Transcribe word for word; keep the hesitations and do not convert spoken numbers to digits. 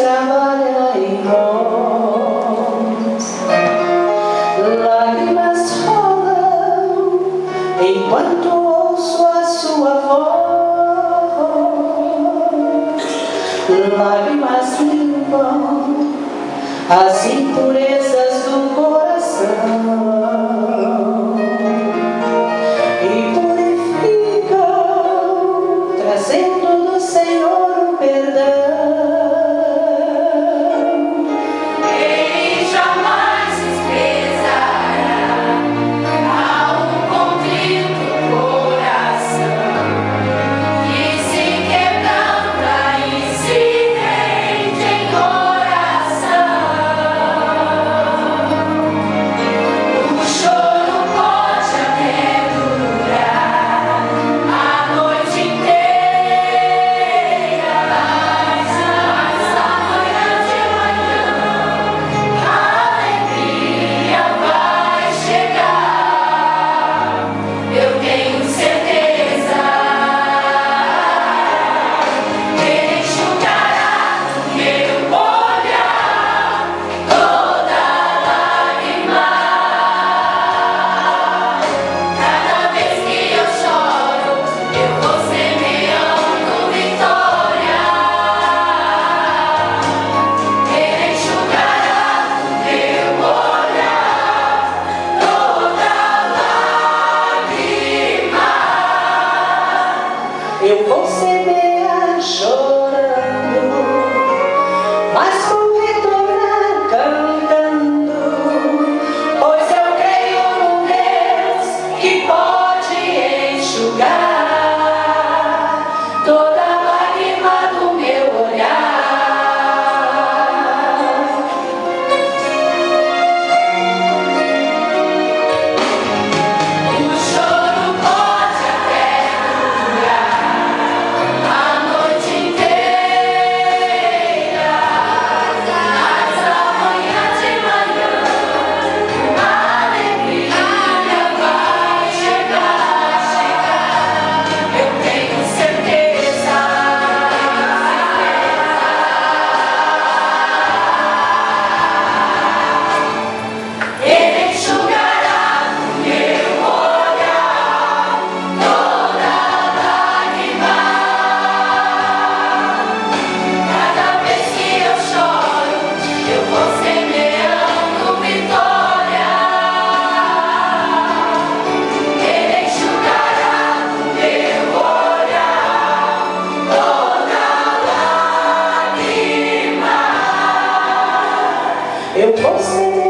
trabalha em nós. Lágrimas rolam enquanto ouço a sua voz. Lágrimas limpam as impurezas do coração e purificam, trazendo do Senhor o perdão. Eu vou semear chorando, mas vou retornar cantando, pois eu creio num Deus que pode enxugar toda lágrima do meu olhar. O choro pode até eu vou ser